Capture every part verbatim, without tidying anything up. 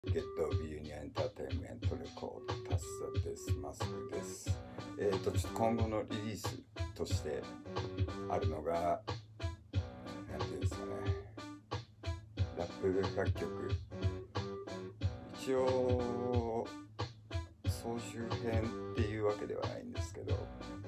ゲットビューニエンターテインメントレコードタッサです。マスクです。えっ、ー、とちょっと今後のリリースとしてあるのが何ていうんですかね、ラップ楽曲。一応総集編っていうわけではないんですけど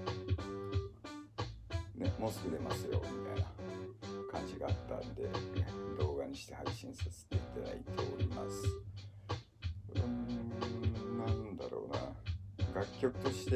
ね、もうすぐ出ますよみたいな感じがあったんで動画にして配信させていただいております。うーん、なんだろうな、楽曲として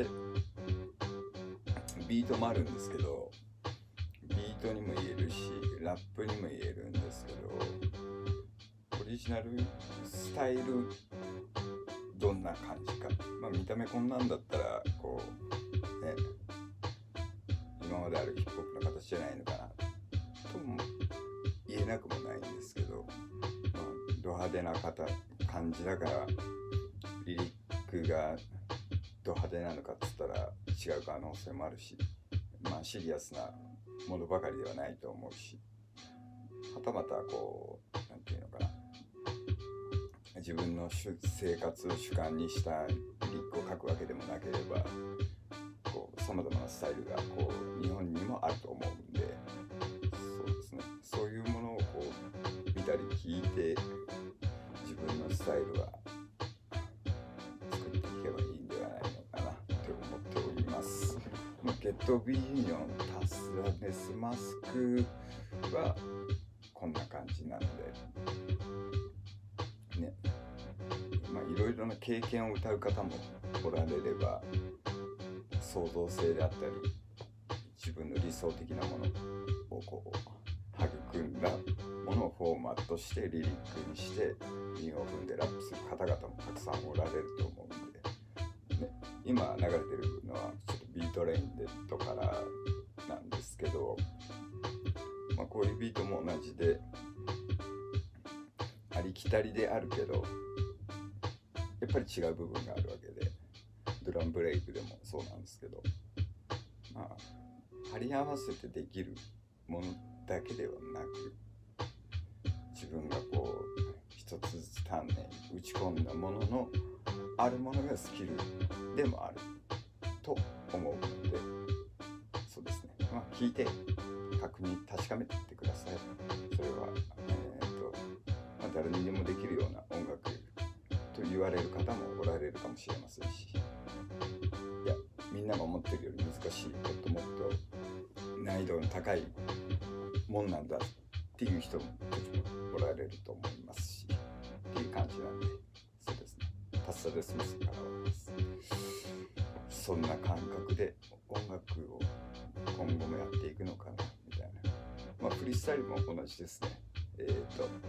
ビートもあるんですけど、ビートにも言えるしラップにも言えるんですけど、オリジナルスタイルどんな感じか、まあ見た目こんなんだったらこうね、今まであるヒップホップの形じゃないのかなとも言えなくもないんですけど、まあ、ド派手な方感じだからリリックがド派手なのかっつったら違う可能性もあるし、まあシリアスなものばかりではないと思うし、はたまたこうなんていうのかな、自分の生活を主観にしたリリックを書くわけでもなければ、さまざまなスタイルがこう日本にもあると思うんで、そうですね、そういうものをこう見たり聞いて自分のスタイルは作っていけばいいんではないのかなと思っております。ゲットビーニョンタスラデスマスクはこんな感じなんでね、まあいろいろな経験を歌う方もおられれば、創造性であったり自分の理想的なものをこう育んだものをフォーマットしてリリックにして韻を踏んでラップする方々もたくさんおられると思うんで、ね、今流れてるのはちょっとビートレインデッドからなんですけど、まあ、こういうビートも同じでありきたりであるけどやっぱり違う部分があるわけで、ドラムブレイクでもそうなんですけど、まあ貼り合わせてできるものだけではなく、自分がこう一つずつ丹念に打ち込んだもののあるものがスキルでもあると思うので、そうですね、まあ聞いて確認確かめていってください。それはえー、っと、まあ、誰にでもできるような音楽と言われる方もおられるかもしれませんし、いやみんなが思ってるより難しい、もっともっと難易度の高いもんなんだっていう人もおられると思いますしっていう感じなんで、そうですね、タッサデスマスクからはです、そんな感覚で音楽を今後もやっていくのかなみたいな、まあフリースタイルも同じですね。えっ、ー、と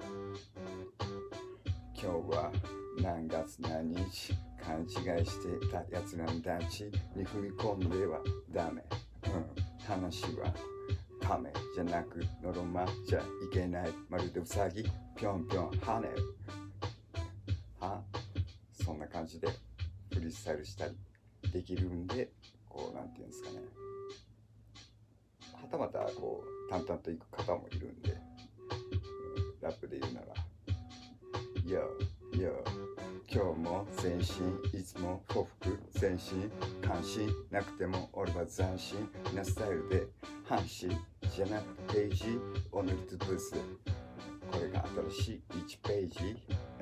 今日は何月何日、勘違いしてたやつらの団地に踏み込んではダメ、うん、話はカメじゃなくノロマじゃいけない、まるでウサギぴょんぴょん跳ねるは、そんな感じでフリースタイルしたりできるんで、こうなんていうんですかね、はたまたこう淡々といく方もいるんで、うん、ラップで言うならYo, yo, 今日も前進、いつも幸福前進、関心なくても俺は斬新なスタイルで半紙じゃなくページを塗りつぶす、これが新しいいちページ、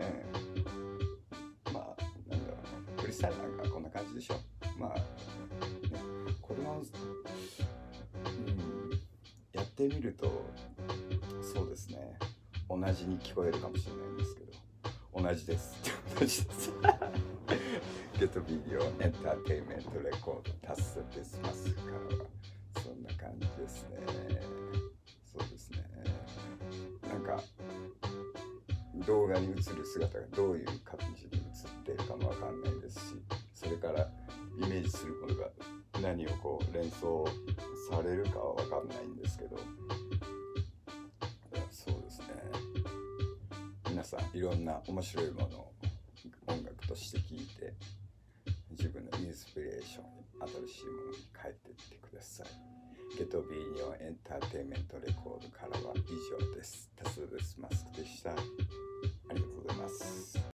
うん、まあなんだろう、フリースタイルなんかこんな感じでしょ。まあ、ね、これを、うん、やってみるとそうですね、同じに聞こえるかもしれないんですけど、同じです同じですゲットビデオエンターテインメントレコード達成ですますからはそんな感じですね。そうですね、なんか動画に映る姿がどういう感じに映っているかもわかんないですし、それからイメージするものが何をこう連想されるかはわかんないんですけど、そうですね、皆さんいろんな面白いものを音楽として聴いて自分のインスピレーション、新しいものに変えていってください。ゲトビーニョエンターテインメントレコードからは以上です。タスですマスクでした。ありがとうございます。 思います。